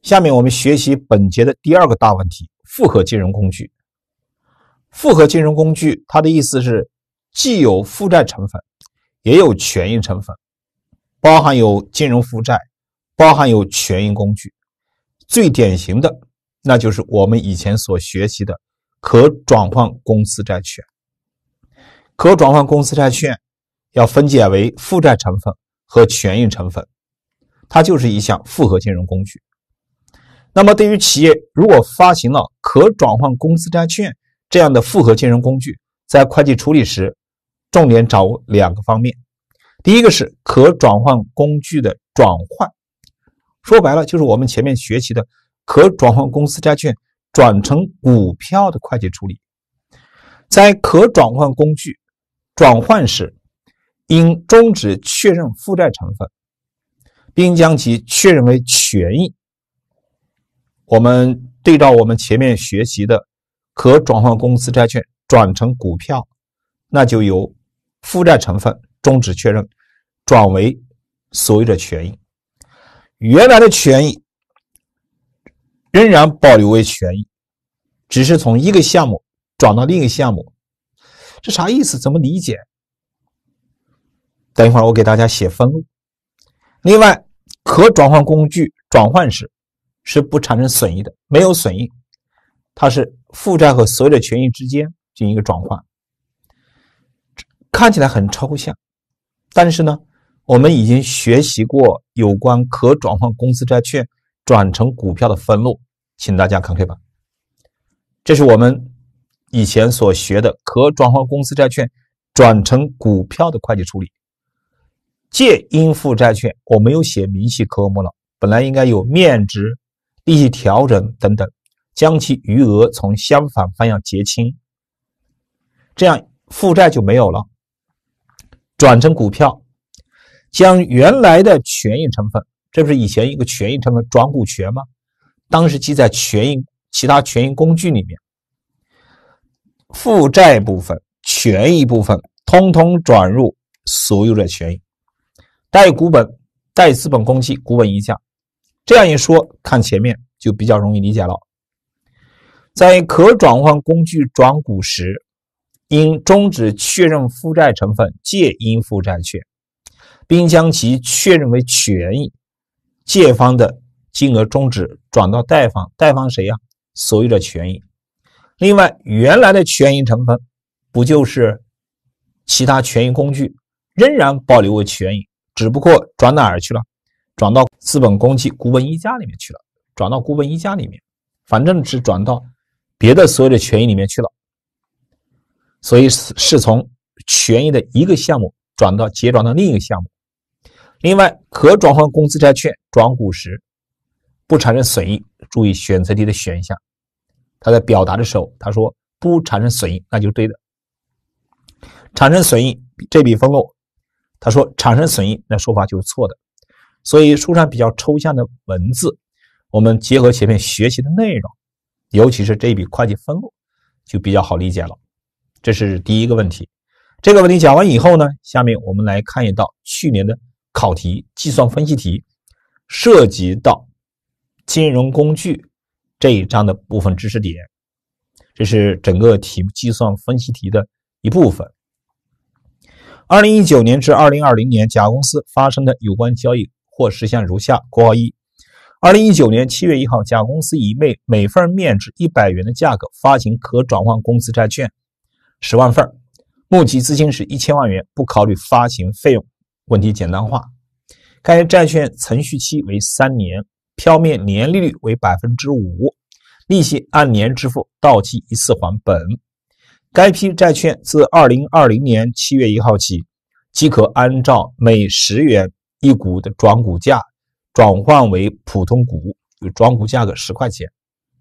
下面我们学习本节的第二个大问题：复合金融工具。复合金融工具，它的意思是既有负债成分，也有权益成分，包含有金融负债，包含有权益工具。最典型的，那就是我们以前所学习的可转换公司债券。可转换公司债券要分解为负债成分和权益成分，它就是一项复合金融工具。那么对于企业，如果发行了可转换公司债券这样的复合金融工具，在会计处理时重点掌握两个方面。第一个是可转换工具的转换，说白了就是我们前面学习的可转换公司债券转成股票的会计处理。在可转换工具转换时，应终止确认负债成分，并将其确认为权益。我们对照我们前面学习的可转换公司债券转成股票，那就由负债成分终止确认转为所有的权益，原来的权益仍然保留为权益，只是从一个项目转到另一个项目。这啥意思？怎么理解？等一会儿我给大家写分录。另外，可转换工具转换时是不产生损益的，没有损益，它是负债和所有的权益之间进行一个转换。看起来很抽象，但是呢，我们已经学习过有关可转换公司债券转成股票的分录，请大家看黑板。这是我们以前所学的可转换公司债券转成股票的会计处理。借应付债券我没有写明细科目了，本来应该有面值、利息调整等等，将其余额从相反方向结清，这样负债就没有了。转成股票，将原来的权益成分，这不是以前一个权益成分转股权吗？当时记在其他权益工具里面，负债部分、权益部分通通转入所有的权益，贷股本、贷资本公积、股本溢价。这样一说，看前面就比较容易理解了。在可转换工具转股时，应终止确认负债成分借应付债券，并将其确认为权益，借方的金额终止转到贷方，贷方谁呀？所有的权益。另外，原来的权益成分不就是其他权益工具，仍然保留为权益，只不过转哪儿去了？转到资本公积、股本溢价里面去了，转到股本溢价里面，反正是转到别的所有的权益里面去了。所以是从权益的一个项目结转到另一个项目。另外，可转换公司债券转股时不产生损益，注意选择题的选项，他在表达的时候他说不产生损益，那就是对的。产生损益这笔分录他说产生损益，那说法就是错的。所以书上比较抽象的文字，我们结合前面学习的内容，尤其是这一笔会计分录，就比较好理解了。这是第一个问题。这个问题讲完以后呢，下面我们来看一道去年的考题，计算分析题，涉及到金融工具这一章的部分知识点。这是整个题目计算分析题的一部分。2019年至2020年甲公司发生的有关交易或实项如下：括号一，2019年7月1号，甲公司以每份面值100元的价格发行可转换公司债券10万份，募集资金是1000万元，不考虑发行费用。问题简单化。该债券存续期为3年，票面年利率为 5%， 利息按年支付，到期一次还本。该批债券自2020年7月1号起，即可按照每10元一股的转股价转换为普通股，有转股价格10块钱。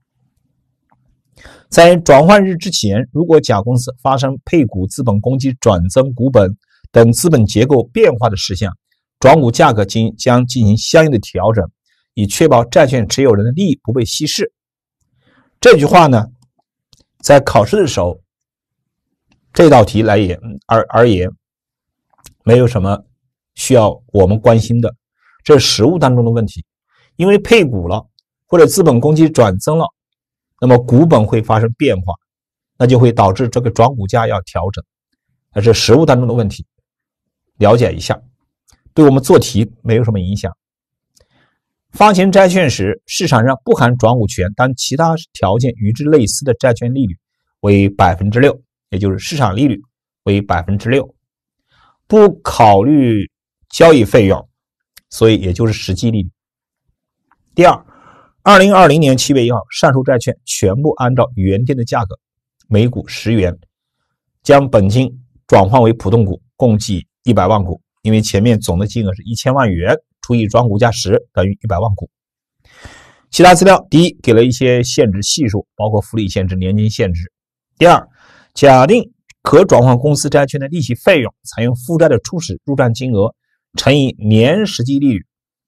在转换日之前，如果甲公司发生配股、资本公积、转增股本等资本结构变化的事项，转股价格将进行相应的调整，以确保债券持有人的利益不被稀释。这句话呢，在考试的时候，这道题而言没有什么需要我们关心的，这是实务当中的问题。因为配股了， 或者资本公积转增了，那么股本会发生变化，那就会导致这个转股价要调整，这是实务当中的问题，了解一下，对我们做题没有什么影响。发行债券时，市场上不含转股权，但其他条件与之类似的债券利率为 6%， 也就是市场利率为 6%， 不考虑交易费用，所以也就是实际利率。第二，2020年7月1号，上述债券全部按照原定的价格，每股10元，将本金转换为普通股，共计100万股，因为前面总的金额是1000万元，除以转股价10等于100万股。其他资料，第一，给了一些限制系数，包括复利限制、年金限制。第二，假定可转换公司债券的利息费用采用负债的初始入账金额乘以年实际利率，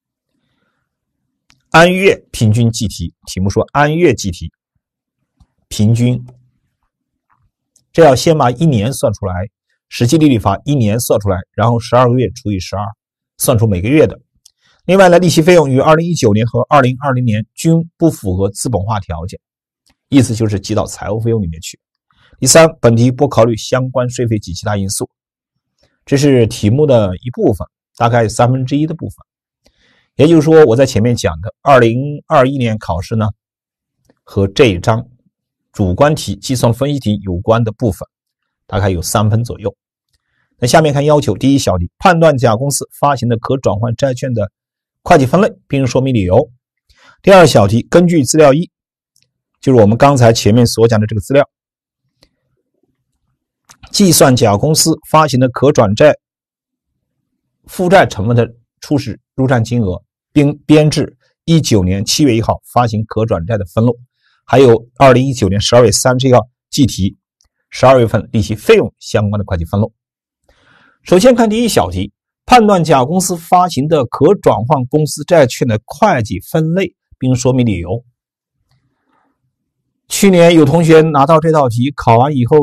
按月平均计提。题目说按月计提，平均，这要先把1年算出来，实际利率法1年算出来，然后12个月除以12，算出每个月的。另外呢，利息费用于2019年和2020年均不符合资本化条件，意思就是记到财务费用里面去。第三，本题不考虑相关税费及其他因素。这是题目的一部分，大概1/3的部分。也就是说，我在前面讲的2021年考试呢，和这一章主观题、计算分析题有关的部分，大概有3分左右。那下面看要求，第一小题，判断甲公司发行的可转换债券的会计分类，并说明理由。第二小题，根据资料1，就是我们刚才前面所讲的这个资料，计算甲公司发行的可转债负债成分的初始入账金额，并编制19年7月1号发行可转债的分录，还有2019年12月31号计提12月份利息费用相关的会计分录。首先看第一小题，判断甲公司发行的可转换公司债券的会计分类，并说明理由。去年有同学拿到这道题，考完以后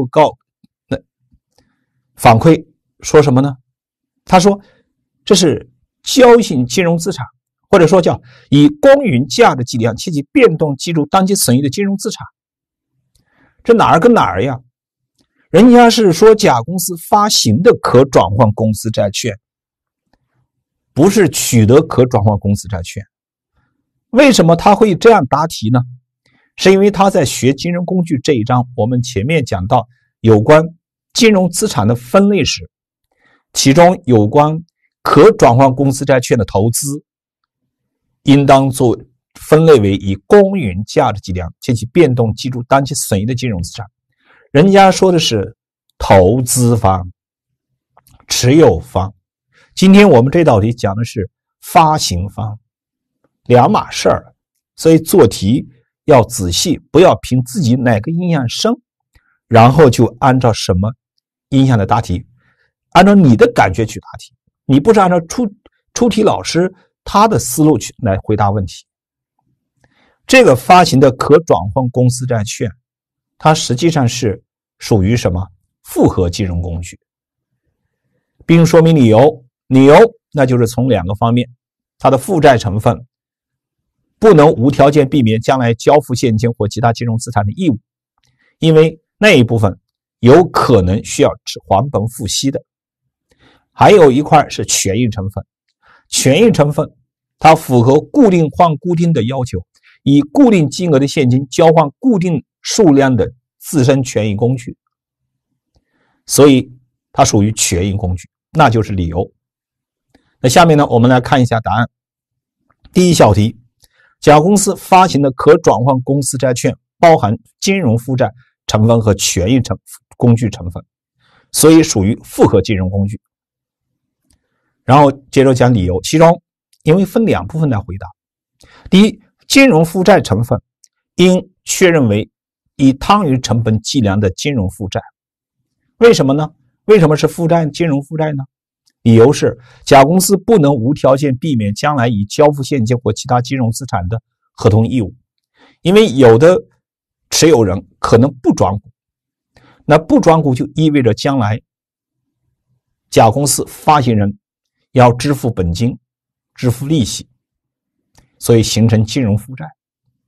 反馈说什么呢？他说这是交易性金融资产，或者说叫以公允价值计量且其变动计入当期损益的金融资产。这哪儿跟哪儿呀？人家是说甲公司发行的可转换公司债券，不是取得可转换公司债券。为什么他会这样答题呢？是因为他在学金融工具这一章，我们前面讲到有关金融资产的分类时，其中有关可转换公司债券的投资，应当做分类为以公允价值计量且其变动计入当期损益的金融资产。人家说的是投资方、持有方，今天我们这道题讲的是发行方，两码事儿。所以做题要仔细，不要凭自己哪个印象深，然后就按照什么印象的答题，按照你的感觉去答题，你不是按照出题老师他的思路去来回答问题。这个发行的可转换公司债券，它实际上是属于什么？复合金融工具，并说明理由。理由那就是从2个方面，它的负债成分不能无条件避免将来交付现金或其他金融资产的义务，因为那一部分有可能需要还本付息的。还有一块是权益成分，权益成分它符合固定换固定的要求，以固定金额的现金交换固定数量的自身权益工具，所以它属于权益工具，那就是理由。那下面呢，我们来看一下答案。第一小题，甲公司发行的可转换公司债券包含金融负债成分和权益工具成分，所以属于复合金融工具。然后接着讲理由，其中因为分2部分来回答。第一，金融负债成分应确认为以汤余成本计量的金融负债。为什么呢？为什么是金融负债呢？理由是甲公司不能无条件避免将来以交付现金或其他金融资产的合同义务，因为有的持有人可能不转股，那不转股就意味着将来甲公司发行人要支付本金、支付利息，所以形成金融负债。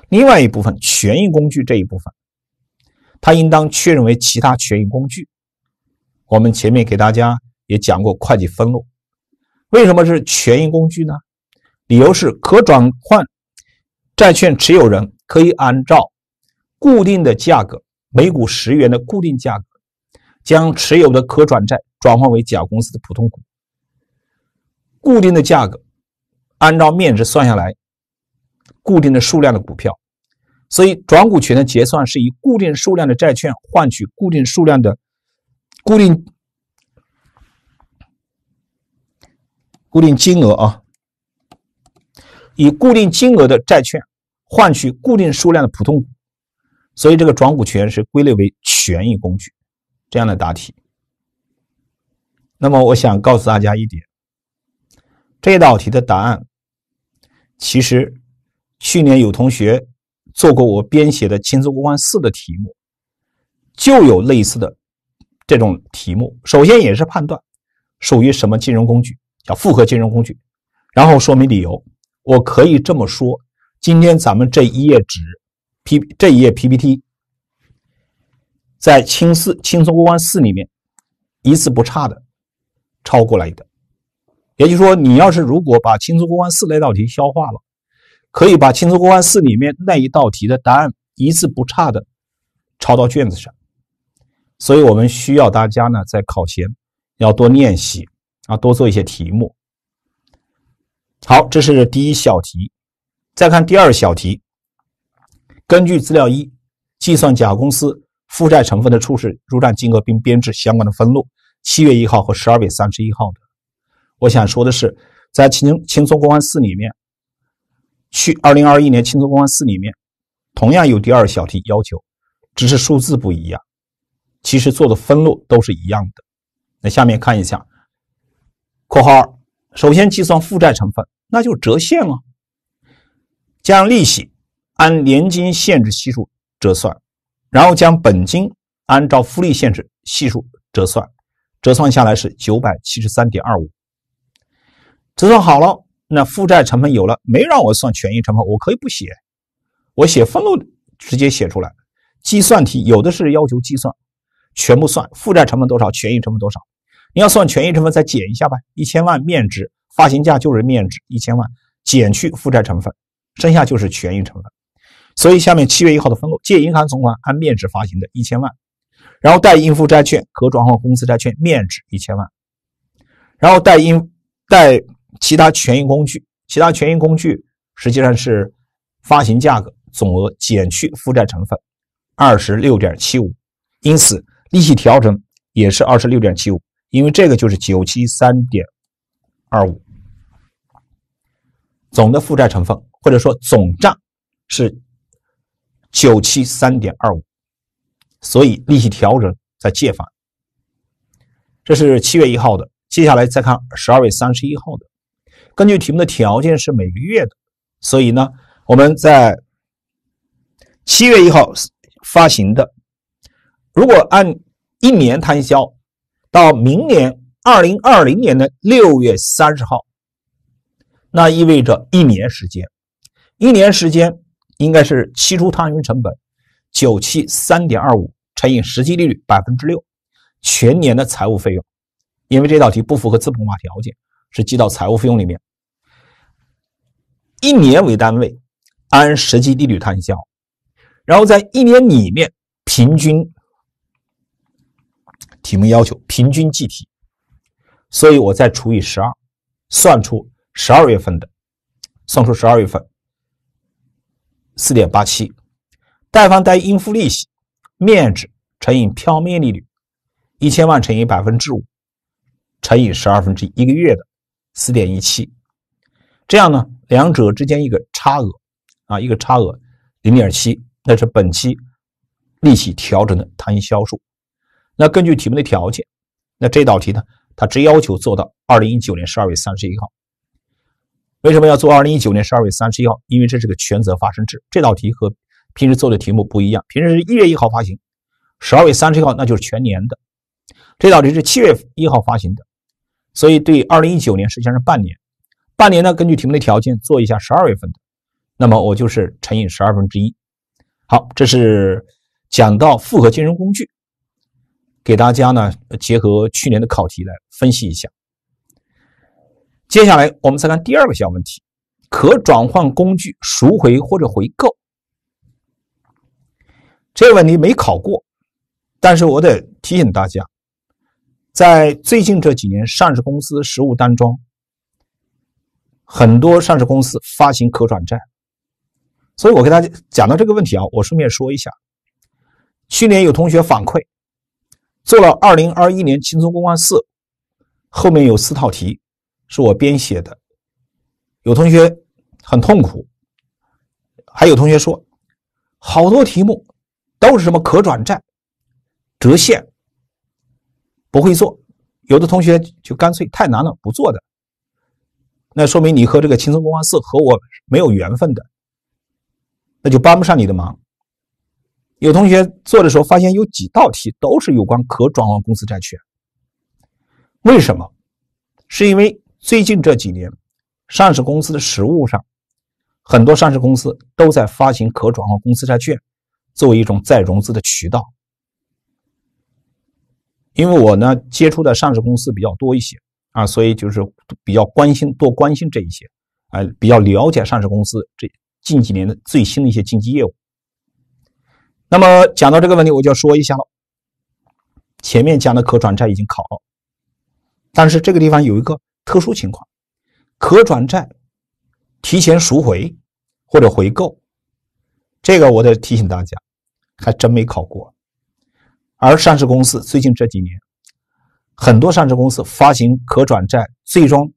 另外一部分权益工具这一部分，它应当确认为其他权益工具。我们前面给大家也讲过会计分录，为什么是权益工具呢？理由是可转换债券持有人可以按照固定的价格，每股10元的固定价格，将持有的可转债转换为甲公司的普通股。固定的价格按照面值算下来固定的数量的股票，所以转股权的结算是以固定数量的债券换取固定数量的固定金额啊，以固定金额的债券换取固定数量的普通股，所以这个转股权是归类为权益工具。这样的答题。那么我想告诉大家一点，这道题的答案其实去年有同学做过我编写的轻松过关4的题目，就有类似的这种题目。首先也是判断属于什么金融工具，叫复合金融工具，然后说明理由。我可以这么说，今天咱们这一页纸这一页 PPT 在轻松过关4里面一字不差的抄过来的。也就是说，你要是如果把轻松过关4那道题消化了，可以把轻松过关4里面那一道题的答案一字不差的抄到卷子上。所以我们需要大家呢在考前要多练习啊，多做一些题目。好，这是第一小题。再看第二小题，根据资料1计算甲公司负债成分的初始入账金额并编制相关的分录，7月1号和12月31号的。我想说的是，在轻松过关4里面，去2021年轻松过关4里面同样有第二小题要求，只是数字不一样，其实做的分录都是一样的。那下面看一下括号2，首先计算负债成分，那就折现了，将利息按年金限制系数折算，然后将本金按照复利限制系数折算，折算下来是 973.25。 折算好了，那负债成分有了，没让我算权益成分，我可以不写，我写分录直接写出来。计算题有的是要求计算全部算，负债成分多少，权益成分多少，你要算权益成分再减一下吧，1000万面值，发行价就是面值1000万，减去负债成分，剩下就是权益成分。所以下面7月1号的分录，借银行存款按面值发行的1000万，然后贷应付债券可转换公司债券面值1000万，然后贷其他权益工具，其他权益工具实际上是发行价格总额减去负债成分 26.75， 因此利息调整也是 26.75， 因为这个就是 973.25。 总的负债成分或者说总账是 973.25， 所以利息调整再借返。这是7月1号的。接下来再看12月31号的。根据题目的条件是每个月的，所以呢我们在7月1号发行的，如果按1年摊销到明年2020年的6月30号，那意味着1年时间。1年时间应该是期初摊运成本 973.25 乘以实际利率 6%， 全年的财务费用。因为这道题不符合资本化条件，是记到财务费用里面。1年为单位，按实际利率摊销，然后在1年里面平均，题目要求平均计提，所以我再除以12，算出12月份的，算出12月份 4.87， 贷方贷应付利息面值乘以票面利率1000万乘以 5%， 乘以1/12，一个月的 4.17， 这样呢两者之间一个差额啊，一个差额 0.7， 那是本期利息调整的摊销数。那根据题目的条件，那这道题呢它只要求做到2019年12月31号。为什么要做2019年12月31号？因为这是个权责发生制，这道题和平时做的题目不一样，平时是1月1号发行，12月31号那就是全年的，这道题是7月1号发行的，所以对2019年实际上是半年。半年呢，根据题目的条件做一下12月份的， 那么我就是乘以1/12。好，这是讲到复合金融工具，给大家呢结合去年的考题来分析一下。接下来我们再看第二个小问题，可转换工具赎回或者回购。这个问题没考过，但是我得提醒大家，在最近这几年上市公司实务当中，很多上市公司发行可转债，所以我给大家讲到这个问题啊，我顺便说一下，去年有同学反馈做了2021年轻松公关4，后面有4套题是我编写的，有同学很痛苦，还有同学说好多题目都是什么可转债、折现，不会做，有的同学就干脆太难了不做的，那说明你和这个轻松公关4和我没有缘分的，那就帮不上你的忙。有同学做的时候发现有几道题都是有关可转换公司债券，为什么？是因为最近这几年上市公司的实务上，很多上市公司都在发行可转换公司债券作为一种再融资的渠道。因为我呢接触的上市公司比较多一些啊，所以就是比较多关心这一些，比较了解上市公司这近几年的最新的一些经纪业务。那么讲到这个问题，我就要说一下了。前面讲的可转债已经考了，但是这个地方有一个特殊情况，可转债提前赎回或者回购，这个我得提醒大家，还真没考过。而上市公司最近这几年，很多上市公司发行可转债，最终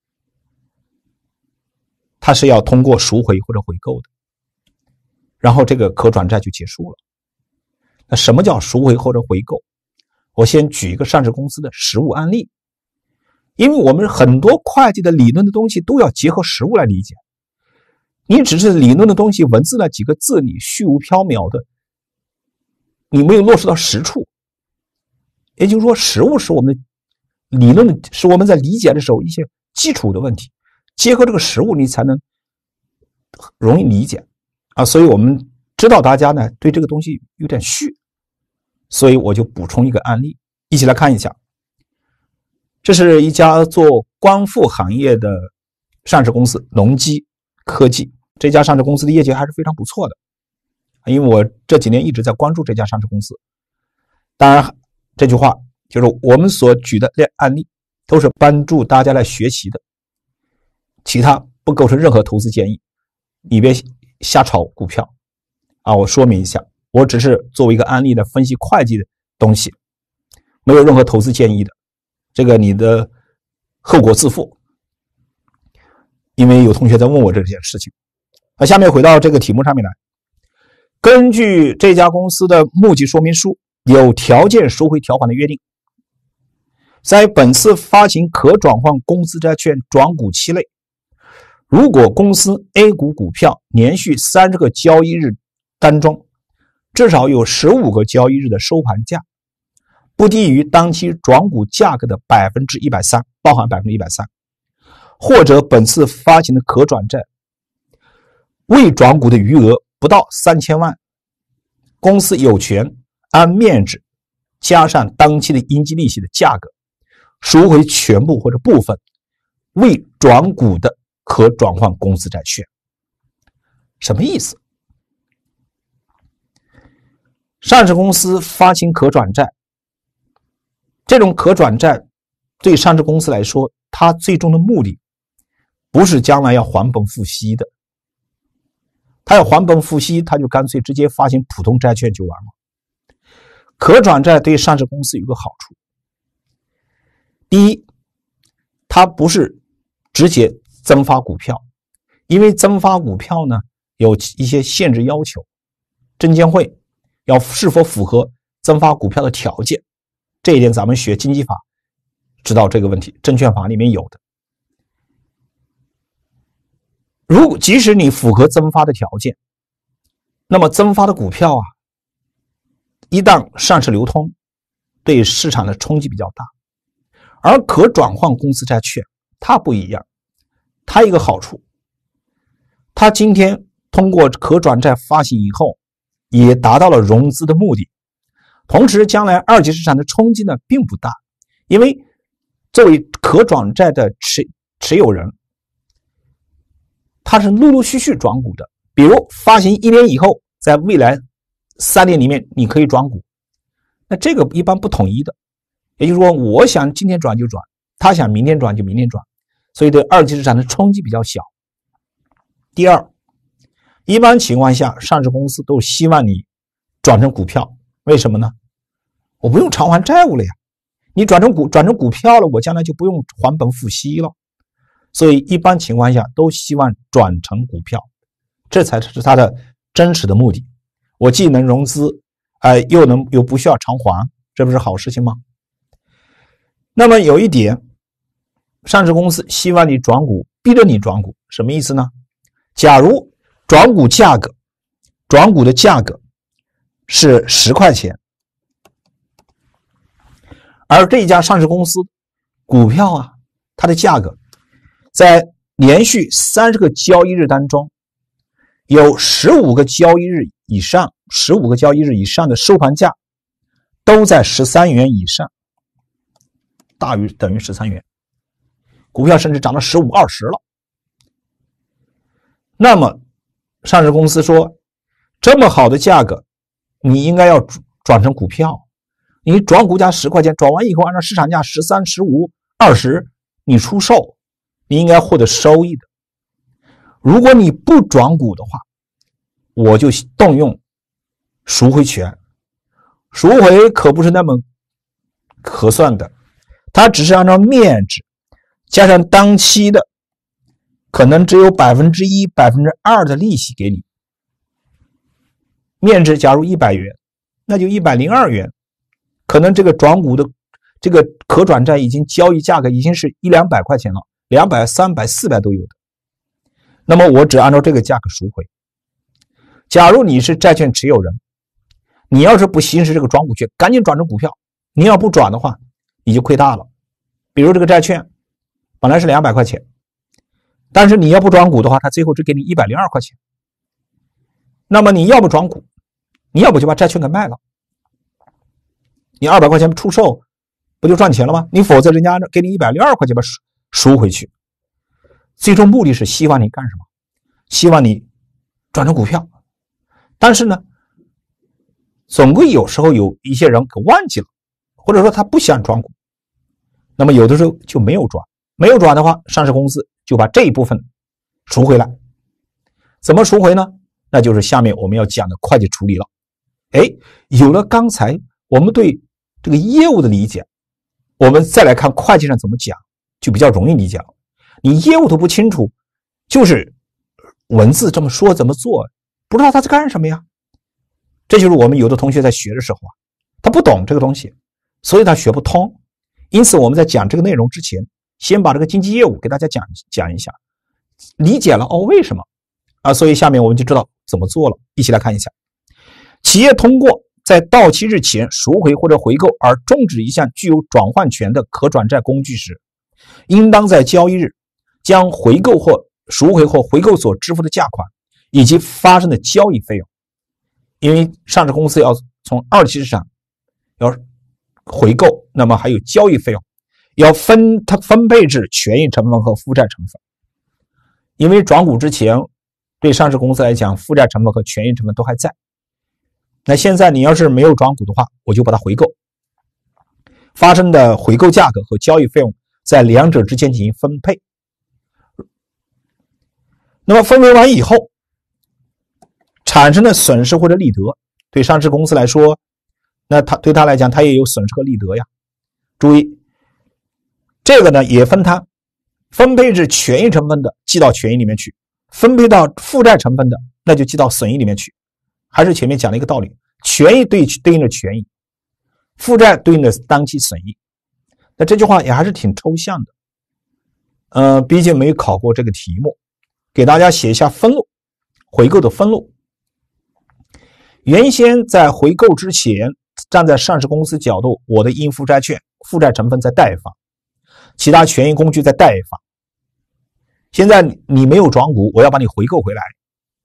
它是要通过赎回或者回购的，然后这个可转债就结束了。那什么叫赎回或者回购？我先举一个上市公司的实务案例，因为我们很多会计的理论的东西都要结合实务来理解，你只是理论的东西文字那几个字你虚无缥缈的，你没有落实到实处。也就是说，实务是我们理论，是我们在理解的时候一些基础的问题，结合这个实务你才能容易理解啊。所以我们知道大家呢对这个东西有点虚，所以我就补充一个案例，一起来看一下。这是一家做光伏行业的上市公司，隆基科技。这家上市公司的业绩还是非常不错的，因为我这几年一直在关注这家上市公司。当然这句话就是我们所举的案例都是帮助大家来学习的，其他不构成任何投资建议，你别瞎炒股票啊！我说明一下，我只是作为一个案例来分析会计的东西，没有任何投资建议的，这个你的后果自负。因为有同学在问我这件事情。下面回到这个题目上面来，根据这家公司的募集说明书有条件赎回条款的约定，在本次发行可转换公司债券转股期内，如果公司 A 股股票连续30个交易日当中至少有15个交易日的收盘价不低于当期转股价格的 130%， 包含 130%， 或者本次发行的可转债未转股的余额不到3000万，公司有权按面值加上当期的应计利息的价格赎回全部或者部分未转股的可转换公司债券。什么意思？上市公司发行可转债，这种可转债对上市公司来说，它最终的目的不是将来要还本付息的，它要还本付息，它就干脆直接发行普通债券就完了。可转债对上市公司有个好处，第一，它不是直接增发股票，因为增发股票呢有一些限制要求，证监会要是否符合增发股票的条件，这一点咱们学经济法知道这个问题，证券法里面有的。即使你符合增发的条件，那么增发的股票一旦上市流通，对市场的冲击比较大。而可转换公司债券它不一样，它一个好处，它今天通过可转债发行以后，也达到了融资的目的。同时，将来二级市场的冲击呢并不大，因为作为可转债的持有人，他是陆陆续续转股的。比如发行1年以后，在未来3年里面你可以转股，那这个一般不统一的，也就是说，我想今天转就转，他想明天转就明天转，所以对二级市场的冲击比较小。第二，一般情况下，上市公司都希望你转成股票，为什么呢？我不用偿还债务了呀，你转成股票了，我将来就不用还本付息了。所以一般情况下都希望转成股票，这才是它的真实的目的。我既能融资，又不需要偿还，这不是好事情吗？那么有一点，上市公司希望你转股，逼着你转股，什么意思呢？假如转股的价格是10块钱，而这一家上市公司股票啊，它的价格在连续30个交易日当中，有15个交易日以上的收盘价都在13元以上，大于等于13元，股票甚至涨到15、20了。那么上市公司说，这么好的价格，你应该要转成股票。你转股价10块钱，转完以后按照市场价13、15、20，你出售，你应该获得收益的。如果你不转股的话，我就动用赎回权。赎回可不是那么合算的，它只是按照面值加上当期的可能只有 1%、2% 的利息给你。面值假如100元，那就102元，可能这个转股的这个可转债已经交易价格已经是100-200块钱了，200、300、400都有的。那么我只按照这个价格赎回。假如你是债券持有人，你要是不行使这个转股权，赶紧转成股票。你要不转的话，你就亏大了。比如这个债券本来是200块钱，但是你要不转股的话，它最后只给你102块钱。那么你要不转股，你要不就把债券给卖了，你200块钱出售不就赚钱了吗？你否则人家给你102块钱把赎回去。最终目的是希望你干什么？希望你转成股票。但是呢，总归有时候有一些人给忘记了，或者说他不想转股，那么有的时候就没有转。没有转的话，上市公司就把这一部分赎回来。怎么赎回呢？那就是下面我们要讲的会计处理了。有了刚才我们对这个业务的理解，我们再来看会计上怎么讲，就比较容易理解了。你业务都不清楚，就是文字这么说怎么做，不知道他在干什么呀。这就是我们有的同学在学的时候啊，他不懂这个东西，所以他学不通。因此我们在讲这个内容之前，先把这个经纪业务给大家讲一下，理解了为什么啊？所以下面我们就知道怎么做了。一起来看一下，企业通过在到期日前赎回或者回购而终止一项具有转换权的可转债工具时，应当在交易日将回购或赎回或回购所支付的价款以及发生的交易费用，因为上市公司要从二级市场要回购，那么还有交易费用，要分配至权益成分和负债成分。因为转股之前对上市公司来讲，负债成分和权益成分都还在。那现在你要是没有转股的话，我就把它回购，发生的回购价格和交易费用在两者之间进行分配。那么分配完以后产生的损失或者利得，对上市公司来说，那对他来讲他也有损失和利得呀。注意这个呢也分摊，分配至权益成分的记到权益里面去，分配到负债成分的那就记到损益里面去。还是前面讲了一个道理，权益对应的权益，负债对应的当期损益。那这句话也还是挺抽象的，毕竟没有考过这个题目，给大家写一下分录，回购的分录。原先在回购之前，站在上市公司角度，我的应付债券负债成分在贷方，其他权益工具在贷方。现在你没有转股，我要把你回购回来，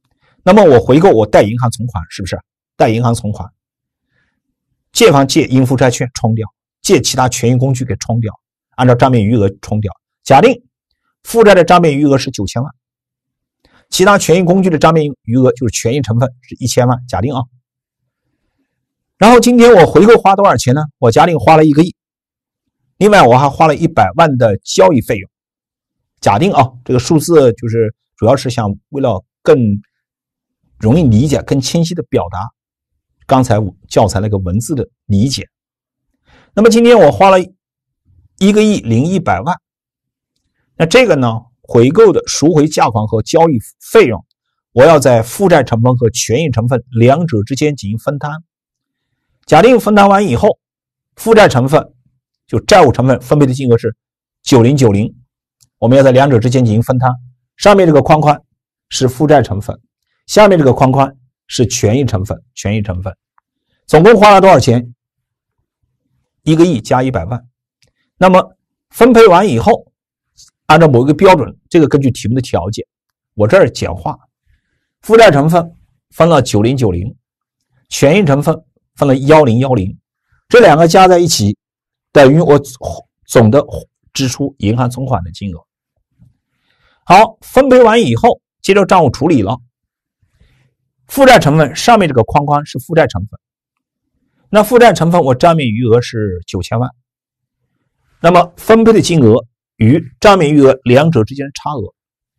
那么我回购我贷银行存款，是不是贷银行存款？借方借应付债券冲掉，借其他权益工具给冲掉，按照账面余额冲掉。假定负债的账面余额是9000万，其他权益工具的账面余额就是权益成分是1000万，假定啊。然后今天我回购花多少钱呢？我假定花了1个亿，另外我还花了100万的交易费用。假定啊，这个数字就是主要是想为了更容易理解、更清晰的表达刚才教材那个文字的理解。那么今天我花了1个亿零100万，那这个呢，回购的赎回价款和交易费用，我要在负债成分和权益成分两者之间进行分摊。假定分摊完以后，负债成分就债务成分分配的金额是9090，我们要在两者之间进行分摊。上面这个框框是负债成分，下面这个框框是权益成分，总共花了多少钱？1个亿加100万。那么分配完以后，按照某一个标准，这个根据题目的条件，我这儿简化，负债成分分了9090，权益成分分了1010，这两个加在一起等于我总的支出银行存款的金额。好，分配完以后，接着账务处理了。负债成分上面这个框框是负债成分，那负债成分我账面余额是9000万，那么分配的金额与账面余额两者之间的差额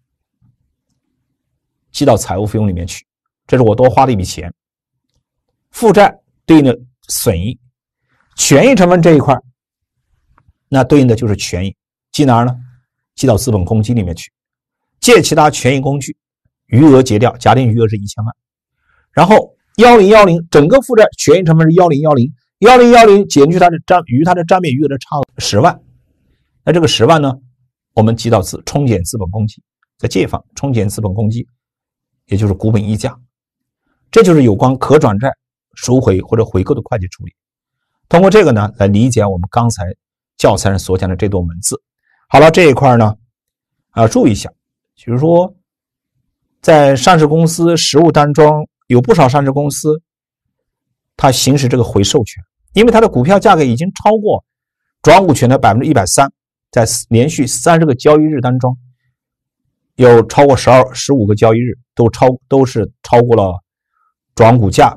记到财务费用里面去，这是我多花的一笔钱。负债对应的损益，权益成分这一块那对应的就是权益，记哪儿呢？记到资本公积里面去。借其他权益工具，余额结掉，假定余额是1000万，然后1010整个负债权益成分是1010减去它的账面余额的差额10万，那这个10万呢，我们记到冲减资本公积，在借方冲减资本公积，也就是股本溢价。这就是有关可转债赎回或者回购的会计处理。通过这个呢，来理解我们刚才教材上所讲的这段文字。好了，这一块呢，注意一下，比如说在上市公司实务当中，有不少上市公司它行使这个回授权，因为它的股票价格已经超过转股权的 130%， 在连续30个交易日当中，有超过15个交易日都是超过了转股价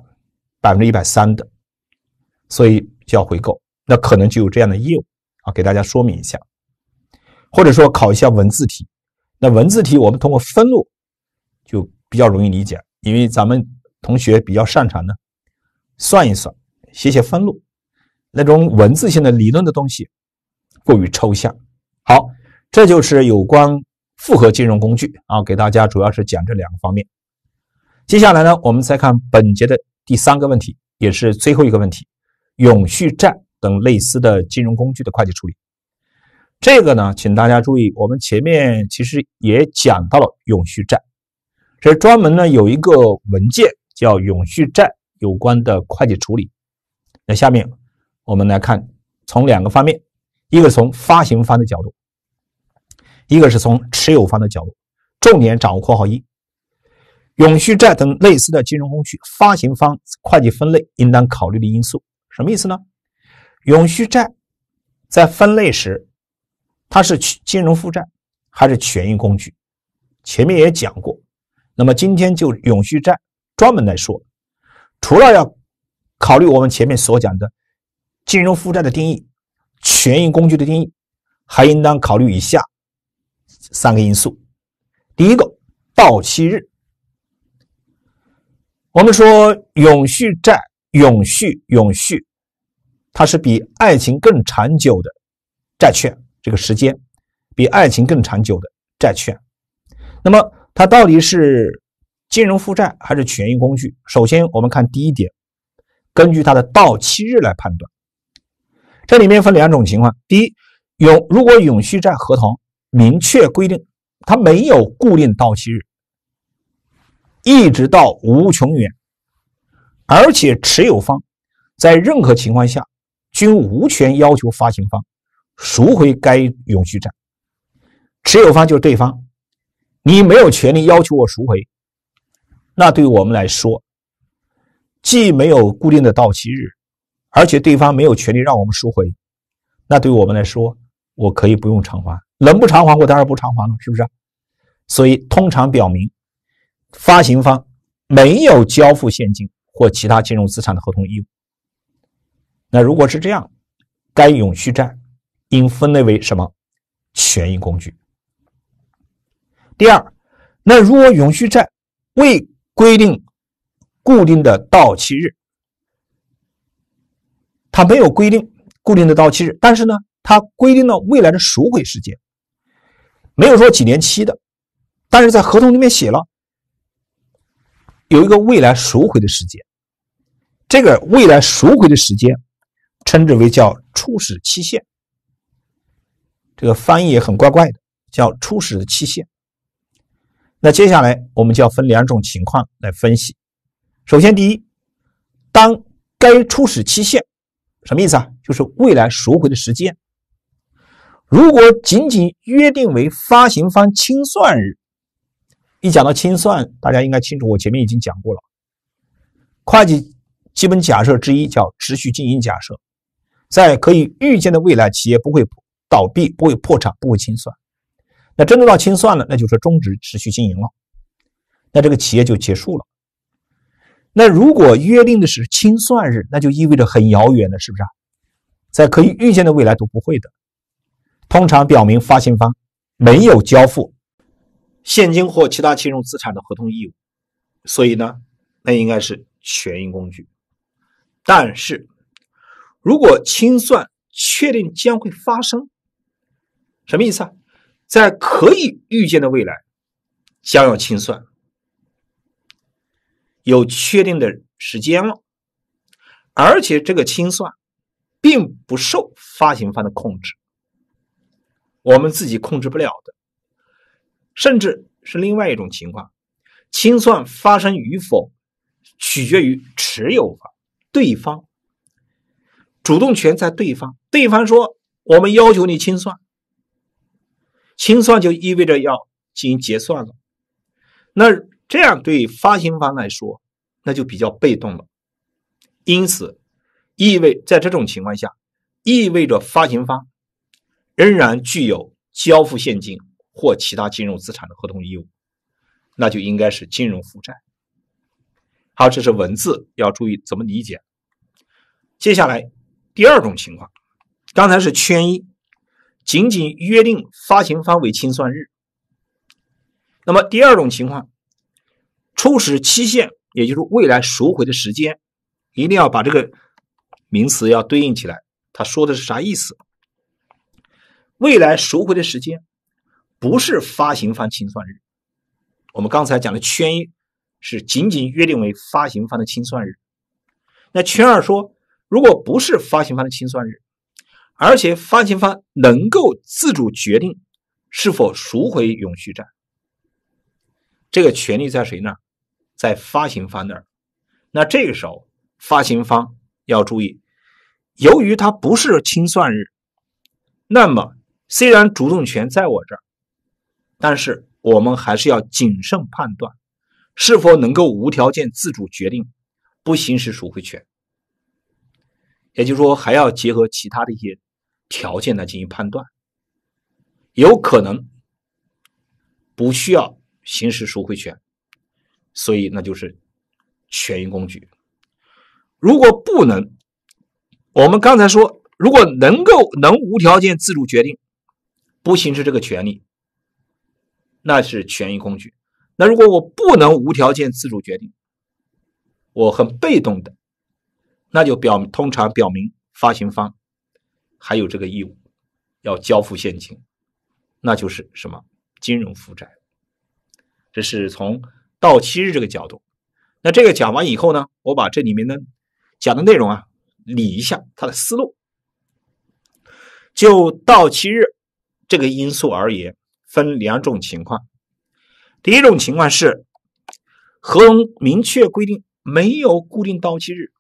130% 的，所以就要回购，那可能就有这样的业务给大家说明一下。或者说考一下文字题，那文字题我们通过分录就比较容易理解，因为咱们同学比较擅长的算一算，写分录，那种文字性的理论的东西过于抽象。好，这就是有关复合金融工具给大家主要是讲这两个方面。接下来呢，我们再看本节的第3个问题，也是最后一个问题，永续债等类似的金融工具的会计处理。这个呢，请大家注意，我们前面其实也讲到了永续债，这专门呢有一个文件叫永续债有关的会计处理。那下面我们来看，从2个方面，一个从发行方的角度，一个是从持有方的角度，重点掌握括号1，永续债等类似的金融工具，发行方会计分类应当考虑的因素。什么意思呢？永续债在分类时，它是金融负债还是权益工具？前面也讲过。那么今天就永续债专门来说，除了要考虑我们前面所讲的金融负债的定义、权益工具的定义，还应当考虑以下3个因素。第一个，到期日。我们说永续债，永续，它是比爱情更长久的债券，这个时间比爱情更长久的债券。那么它到底是金融负债还是权益工具？首先我们看第一点，根据它的到期日来判断。这里面分2种情况。第一，如果永续债合同明确规定它没有固定到期日，一直到无穷远，而且持有方在任何情况下均无权要求发行方赎回该永续债。持有方就是对方，你没有权利要求我赎回， 那对于我们来说，既没有固定的到期日，而且对方没有权利让我们赎回，那对于我们来说，我可以不用偿还，能不偿还我当然不偿还了，是不是？所以通常表明发行方没有交付现金或其他金融资产的合同义务。那如果是这样，该永续债应分类为什么？权益工具。第二，那如果永续债未规定固定的到期日，它没有规定固定的到期日，但是呢，它规定了未来的赎回时间，没有说几年期的，但是在合同里面写了有一个未来赎回的时间，这个未来赎回的时间称之为叫初始期限，这个翻译也很怪怪的，叫初始的期限。那接下来我们就要分两种情况来分析。首先第一，当该初始期限什么意思啊？就是未来赎回的时间，如果仅仅约定为发行方清算日，一讲到清算，大家应该清楚，我前面已经讲过了。会计基本假设之一叫持续经营假设，在可以预见的未来，企业不会倒闭，不会破产，不会清算。那真的到清算了，那就是终止持续经营了，那这个企业就结束了。那如果约定的是清算日，那就意味着很遥远的，是不是？在可以预见的未来都不会的。通常表明发行方没有交付现金或其他金融资产的合同义务，所以呢，那应该是权益工具。但是如果清算确定将会发生，什么意思啊？在可以预见的未来将要清算，有确定的时间了，而且这个清算并不受发行方的控制，我们自己控制不了的。甚至是另外一种情况，清算发生与否取决于持有方，对方主动权在对方，对方说我们要求你清算，清算就意味着要进行结算了。那这样对发行方来说，那就比较被动了。因此，在这种情况下，意味着发行方仍然具有交付现金或其他金融资产的合同义务，那就应该是金融负债。好，这是文字，要注意怎么理解。接下来第二种情况，刚才是圈一，仅仅约定发行方为清算日。那么第二种情况，初始期限，也就是未来赎回的时间，一定要把这个名词要对应起来，它说的是啥意思？未来赎回的时间不是发行方清算日，我们刚才讲的圈一是仅仅约定为发行方的清算日。那圈二说，如果不是发行方的清算日，而且发行方能够自主决定是否赎回永续债，这个权利在谁那儿？在发行方那儿。那这个时候发行方要注意，由于它不是清算日，那么虽然主动权在我这儿，但是我们还是要谨慎判断是否能够无条件自主决定不行使赎回权，也就是说还要结合其他的一些条件来进行判断，有可能不需要行使赎回权，所以那就是权益工具。如果不能，我们刚才说如果能无条件自主决定不行使这个权利，那是权益工具。那如果我不能无条件自主决定，我很被动的，那就通常表明发行方还有这个义务要交付现金，那就是什么？金融负债。这是从到期日这个角度。那这个讲完以后呢，我把这里面的讲的内容理一下它的思路。就到期日这个因素而言，分两种情况。第一种情况是合同明确规定没有固定到期日，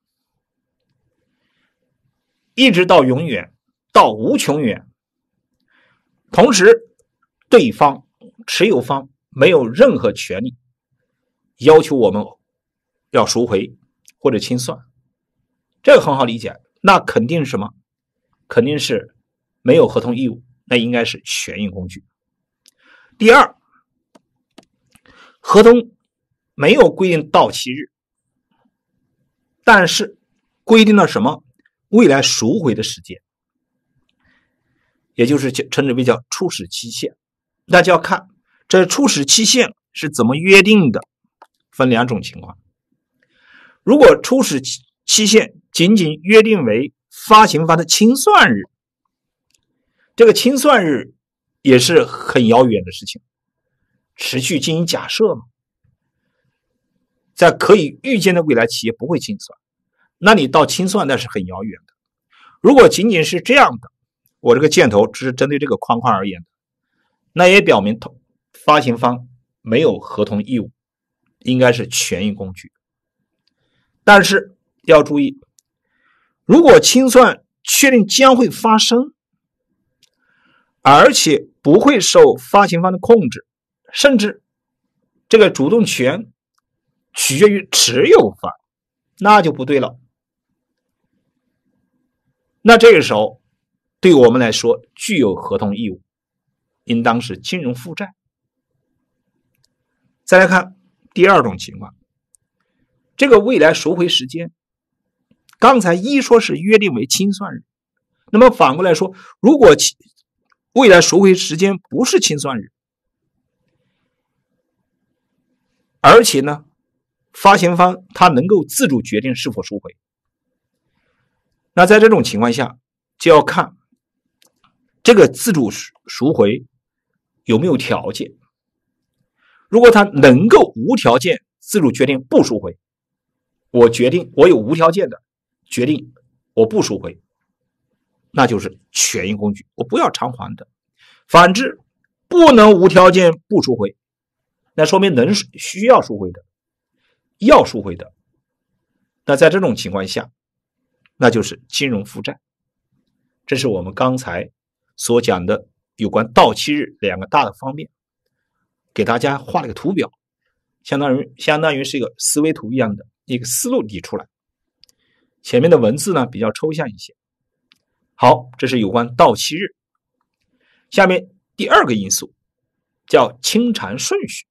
一直到永远，到无穷远，同时对方持有方没有任何权利要求我们要赎回或者清算，这个很好理解。那肯定是什么？肯定是没有合同义务，那应该是权益工具。第二，合同没有规定到期日，但是规定了什么？未来赎回的时间，也就是称之为叫初始期限。那就要看这初始期限是怎么约定的，分两种情况。如果初始期限仅仅约定为发行方的清算日，这个清算日也是很遥远的事情，持续进行假设嘛，在可以预见的未来企业不会清算，那你到清算那是很遥远的。如果仅仅是这样的，我这个箭头只是针对这个框框而言的，那也表明发行方没有合同义务，应该是权益工具。但是要注意，如果清算确定将会发生，而且不会受发行方的控制，甚至这个主动权取决于持有方，那就不对了。那这个时候对我们来说具有合同义务，应当是金融负债。再来看第二种情况，这个未来赎回时间，刚才一说是约定为清算日，那么反过来说，如果未来赎回时间不是清算日，而且呢，发行方他能够自主决定是否赎回，那在这种情况下，就要看这个自主赎回有没有条件。如果他能够无条件自主决定不赎回，我有无条件的决定我不赎回，那就是权益工具，我不要偿还的。反之，不能无条件不赎回，那说明需要赎回的，要赎回的。那在这种情况下，那就是金融负债。这是我们刚才所讲的有关到期日两个大的方面，给大家画了个图表，相当于是一个思维图一样的一个思路理出来。前面的文字呢比较抽象一些。好，这是有关到期日。下面第二个因素叫清偿顺序，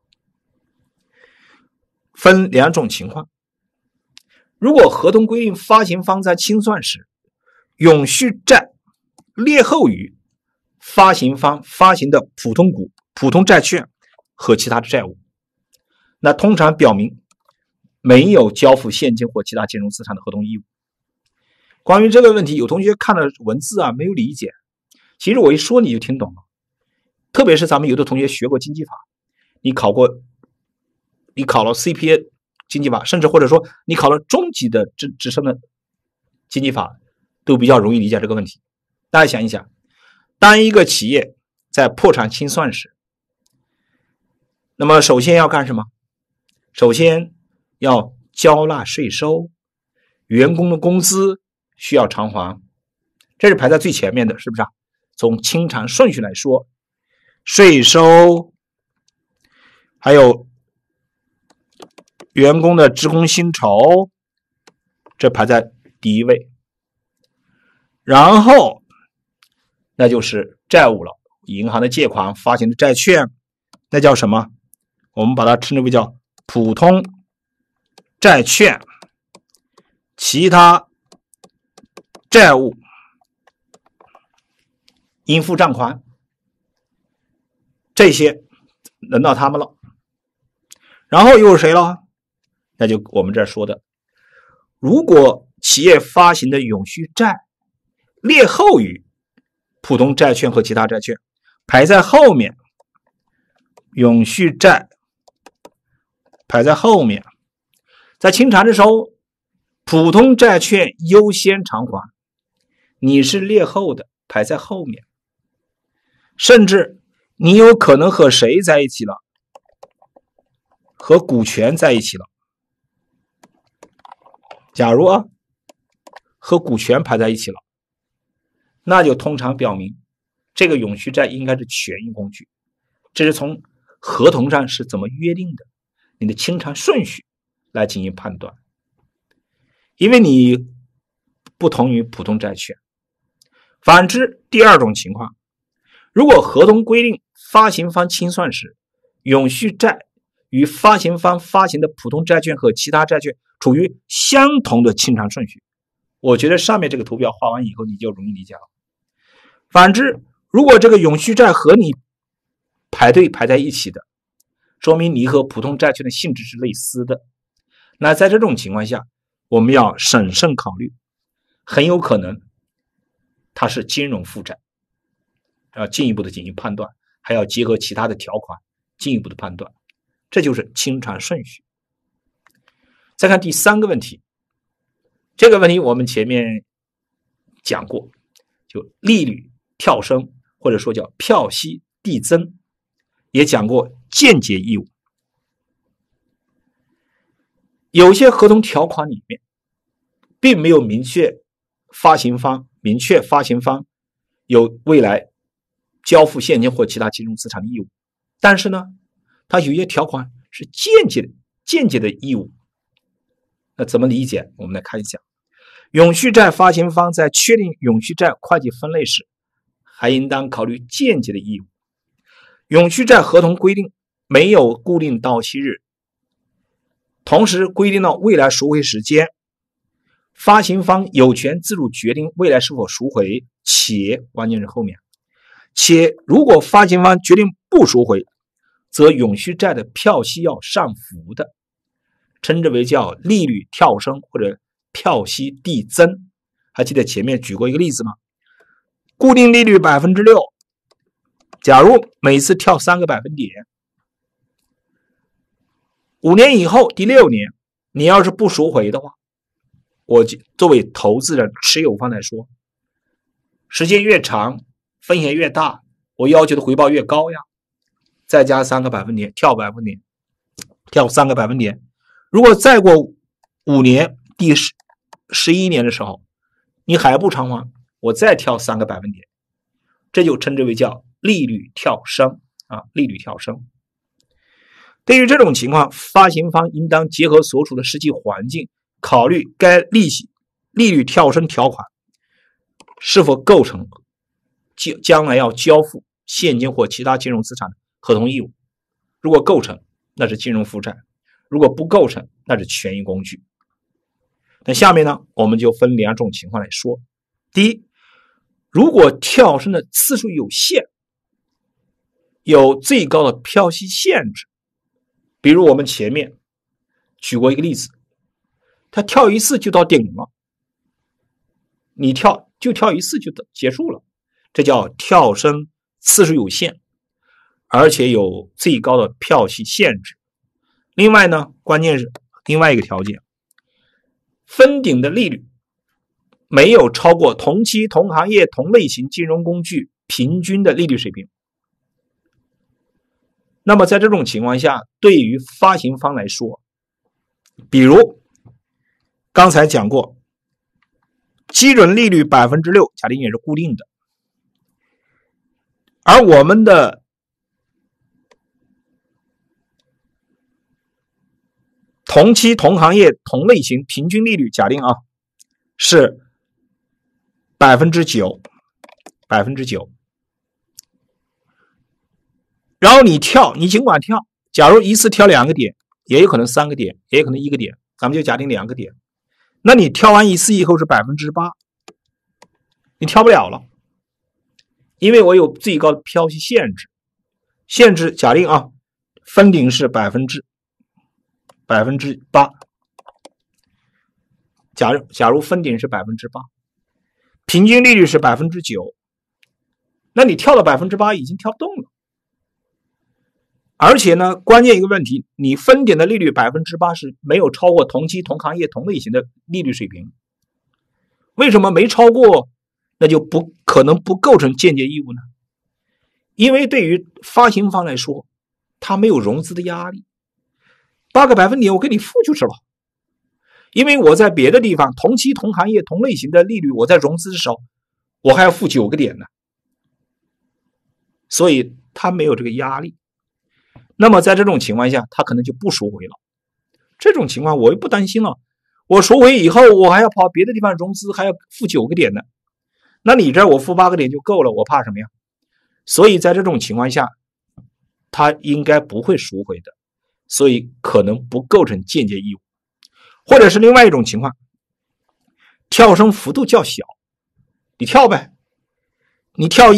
分两种情况。如果合同规定发行方在清算时，永续债劣后于发行方发行的普通股、普通债券和其他的债务，那通常表明没有交付现金或其他金融资产的合同义务。关于这个问题，有同学看了文字没有理解，其实我一说你就听懂了。特别是咱们有的同学学过经济法，你考了 CPA 经济法，甚至或者说你考了中级的直升的经济法，都比较容易理解这个问题。大家想一想，当一个企业在破产清算时，那么首先要干什么？首先要交纳税收，员工的工资需要偿还，这是排在最前面的，是不是？从清偿顺序来说，税收还有员工的职工薪酬，这排在第一位。然后那就是债务了，银行的借款、发行的债券，那叫什么？我们把它称之为叫普通债券、其他债务、应付账款，这些轮到他们了。然后又是谁了？那就我们这儿说的，如果企业发行的永续债劣后于普通债券和其他债券，排在后面，永续债排在后面，在清偿的时候，普通债券优先偿还，你是劣后的，排在后面。甚至你有可能和谁在一起了？和股权在一起了。假如和股权排在一起了，那就通常表明这个永续债应该是权益工具。这是从合同上是怎么约定的， 你的清偿顺序来进行判断，因为你不同于普通债券。反之，第二种情况，如果合同规定发行方清算时，永续债与发行方发行的普通债券和其他债券处于相同的清偿顺序，我觉得上面这个图表画完以后你就容易理解了。反之，如果这个永续债和你排队排在一起的，说明你和普通债券的性质是类似的。那在这种情况下，我们要审慎考虑，很有可能它是金融负债，要进一步的进行判断，还要结合其他的条款进一步的判断，这就是清偿顺序。再看第三个问题，这个问题我们前面讲过，就利率跳升，或者说叫票息递增，也讲过间接义务。有些合同条款里面并没有明确发行方有未来交付现金或其他金融资产的义务，但是呢，它有些条款是间接的义务。那怎么理解？我们来看一下，永续债发行方在确定永续债会计分类时，还应当考虑间接的义务。永续债合同规定没有固定到期日，同时规定了未来赎回时间，发行方有权自主决定未来是否赎回，且关键是后面，且如果发行方决定不赎回，则永续债的票息要上浮的，称之为叫利率跳升或者票息递增。还记得前面举过一个例子吗？固定利率 6%， 假如每次跳3个百分点，5年以后第6年你要是不赎回的话，我作为投资人持有方来说，时间越长风险越大，我要求的回报越高呀，再加3个百分点，跳3个百分点，如果再过5年第11年的时候你还不偿还，我再跳3个百分点，这就称之为叫利率跳升啊，利率跳升。对于这种情况，发行方应当结合所处的实际环境，考虑该利率跳升条款是否构成将来要交付现金或其他金融资产的合同义务。如果构成，那是金融负债；如果不构成，那是权益工具。那下面呢，我们就分2种情况来说。第一，如果跳升的次数有限，有最高的票息限制，比如我们前面举过一个例子，它跳一次就到顶了，你跳一次就结束了，这叫跳升次数有限，而且有最高的票息限制。另外呢，关键是另外一个条件，封顶的利率没有超过同期同行业同类型金融工具平均的利率水平。那么在这种情况下，对于发行方来说，比如刚才讲过，基准利率 6%， 假定也是固定的，而我们的同期同行业同类型平均利率假定是 9%， 然后你尽管跳，假如一次跳2个点，也有可能3个点，也有可能1个点，咱们就假定2个点，那你跳完一次以后是 8%， 你跳不了了，因为我有最高的票息限制假定封顶是 8%， 假如封顶是 8%， 平均利率是 9%， 那你跳到 8% 已经跳不动了。而且呢，关键一个问题，你封顶的利率 8% 是没有超过同期同行业同类型的利率水平。为什么没超过，那就可能不构成间接义务呢？因为对于发行方来说，他没有融资的压力，8个百分点我给你付就是了。因为我在别的地方同期同行业同类型的利率，我在融资的时候我还要付9个点呢，所以他没有这个压力。 那么在这种情况下，他可能就不赎回了。这种情况我又不担心了，我赎回以后，我还要跑别的地方融资，还要付9个点呢。那你这我付8个点就够了，我怕什么呀？所以在这种情况下，他应该不会赎回的，所以可能不构成间接义务。或者是另外一种情况，跳升幅度较小，你跳呗，你跳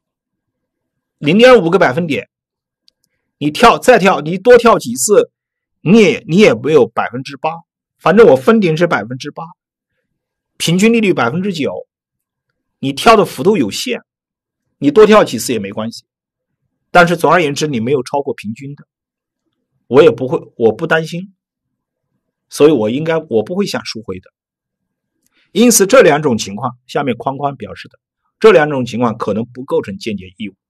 0.5个百分点，你跳再跳，你多跳几次，你也没有8%，反正我封顶是8%，平均利率9%，你跳的幅度有限，你多跳几次也没关系。但是总而言之，你没有超过平均的，我不担心，所以我不会想赎回的。因此这两种情况，下面框框表示的这两种情况可能不构成间接义务。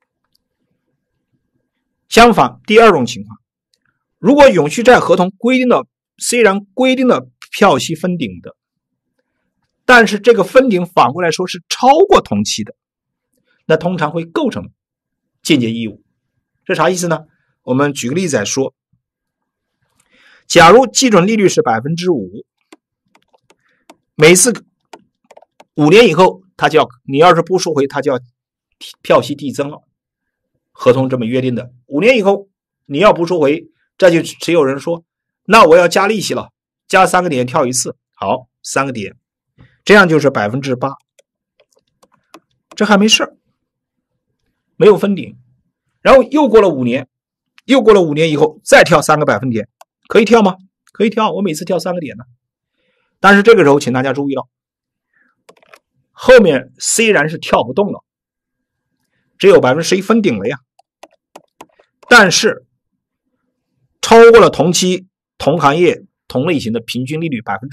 相反，第二种情况，如果永续债合同虽然规定了票息封顶的，但是这个封顶反过来说是超过同期的，那通常会构成间接义务。这啥意思呢？我们举个例子来说，假如基准利率是 5%， 每次5年以后你要是不赎回，它就要票息递增了，合同这么约定的。5年以后你要不赎回，这就只有人说，那我要加利息了，加3个点跳一次，好，3个点，这样就是 8%， 这还没事，没有封顶。然后又过了5年以后再跳3个百分点，可以跳吗？可以跳，我每次跳3个点呢。但是这个时候请大家注意了，后面虽然是跳不动了，只有 11% 封顶了呀，但是超过了同期同行业同类型的平均利率 9%，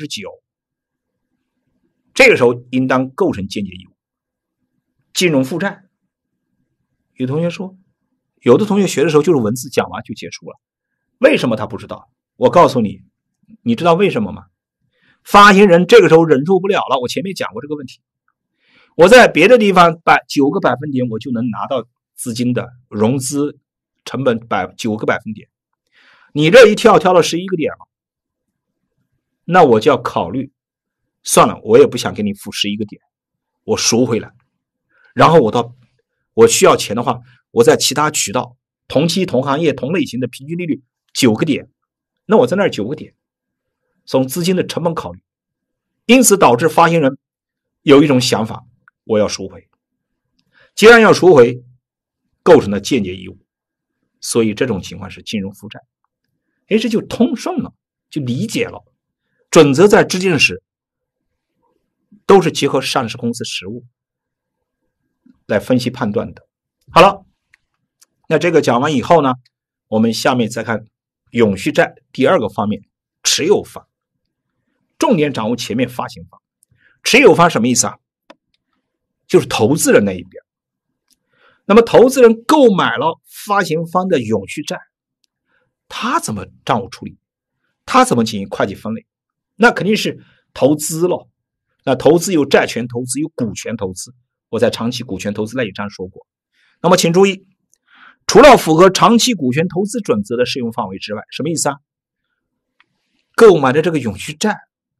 这个时候应当构成间接义务。金融负债，有的同学学的时候就是文字讲完就结束了，为什么他不知道？我告诉你，你知道为什么吗？发行人这个时候忍受不了了，我前面讲过这个问题，我在别的地方9个百分点我就能拿到资金的融资成本9个百分点，你这一跳了11个点了，那我就要考虑，算了，我也不想给你付11个点，我赎回来，然后我需要钱的话，我在其他渠道同期同行业同类型的平均利率9个点，那我在那儿9个点，从资金的成本考虑，因此导致发行人有一种想法，我要赎回。既然要赎回，构成了间接义务，所以这种情况是金融负债。这就通顺了，就理解了。准则在制定时都是结合上市公司实务来分析判断的。好了，那这个讲完以后呢，我们下面再看永续债第二个方面，持有方。重点掌握前面发行方。持有方什么意思啊？就是投资人那一边。那么投资人购买了发行方的永续债，他怎么账务处理？他怎么进行会计分类？那肯定是投资了。那投资有债权投资，有股权投资，我在长期股权投资那一章说过。那么请注意，除了符合长期股权投资准则的适用范围之外，什么意思啊？购买的这个永续债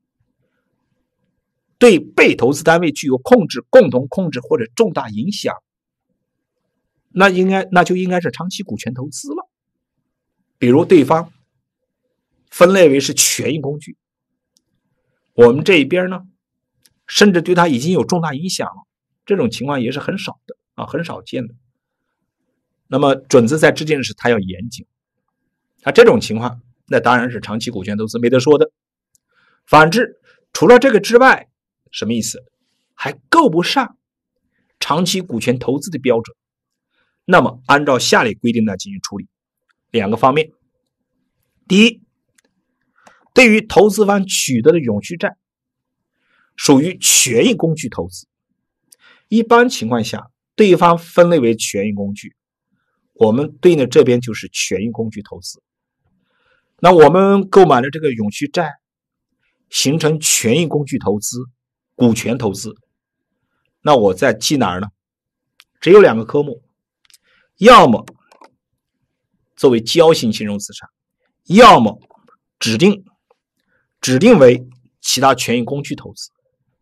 对被投资单位具有控制、共同控制或者重大影响，那就应该是长期股权投资了。比如对方分类为是权益工具，我们这一边呢，甚至对它已经有重大影响了，这种情况也是很少的啊，很少见的。那么准则在制定时它要严谨，这种情况那当然是长期股权投资没得说的。反之，除了这个之外，什么意思？还够不上长期股权投资的标准，那么按照下列规定来进行处理。两个方面，第一，对于投资方取得的永续债属于权益工具投资，一般情况下对方分类为权益工具，我们对应的这边就是权益工具投资。那我们购买了这个永续债，形成权益工具投资、股权投资，那我在记哪儿呢？只有两个科目，要么作为交易性金融资产，要么指定为其他权益工具投资。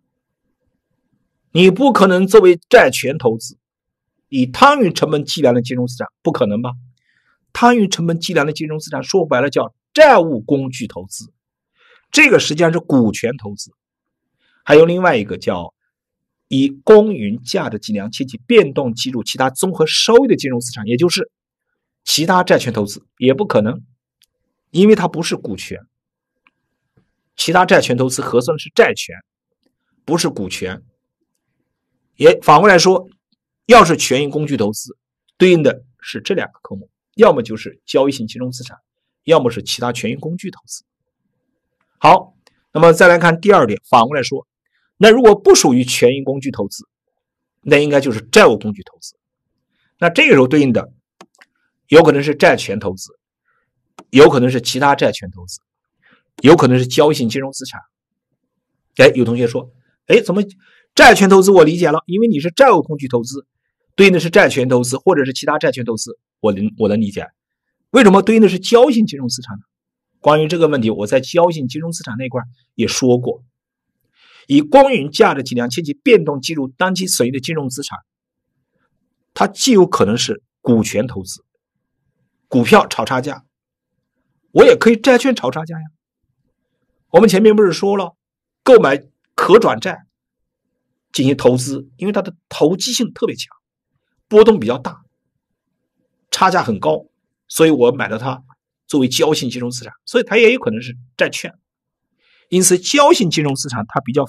你不可能作为债权投资，以摊余成本计量的金融资产，不可能吧？摊余成本计量的金融资产说白了叫债务工具投资，这个实际上是股权投资。还有另外一个叫以公允价值计量且其变动计入其他综合收益的金融资产，也就是其他债权投资，也不可能，因为它不是股权。其他债权投资核算的是债权，不是股权。也反过来说，要是权益工具投资，对应的是这两个科目，要么就是交易性金融资产，要么是其他权益工具投资。好，那么再来看第二点，反过来说，那如果不属于权益工具投资，那应该就是债务工具投资。那这个时候对应的有可能是债权投资，有可能是其他债权投资，有可能是交易性金融资产。有同学说，怎么债权投资我理解了，因为你是债务工具投资，对应的是债权投资或者是其他债权投资，我能理解。为什么对应的是交易性金融资产呢？关于这个问题，我在交易性金融资产那块也说过，以公允价值计量且其变动计入当期损益的金融资产，它既有可能是股权投资，股票炒差价，我也可以债券炒差价呀。我们前面不是说了，购买可转债进行投资，因为它的投机性特别强，波动比较大，差价很高，所以我买了它作为交易性金融资产，所以它也有可能是债券。因此交易性金融资产它比较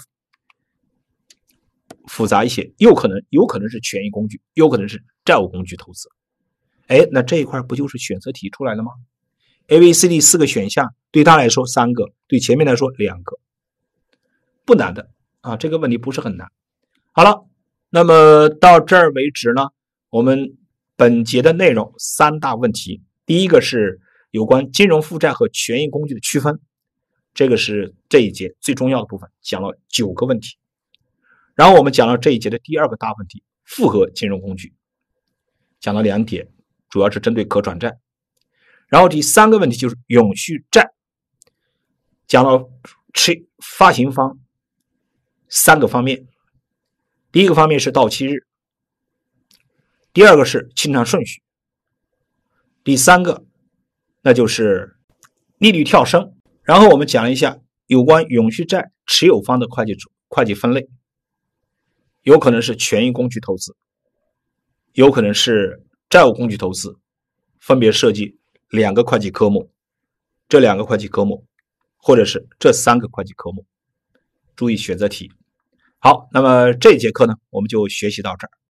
复杂一些，有可能是权益工具，有可能是债务工具投资。那这一块不就是选择题出来了吗？ A、B、C、D 4个选项，对他来说3个，对前面来说2个，不难的啊，这个问题不是很难。好了，那么到这儿为止呢，我们本节的内容3大问题。第一个是有关金融负债和权益工具的区分，这个是这一节最重要的部分，讲了9个问题。然后我们讲了这一节的第2个大问题，复合金融工具，讲了2点，主要是针对可转债。然后第3个问题就是永续债，讲了发行方3个方面。第一个方面是到期日，第2个是清偿顺序，第3个那就是利率跳升。然后我们讲了一下有关永续债持有方的会计分类，有可能是权益工具投资，有可能是债务工具投资，分别设计2个会计科目，这2个会计科目或者是这3个会计科目，注意选择题。好，那么这节课呢，我们就学习到这儿。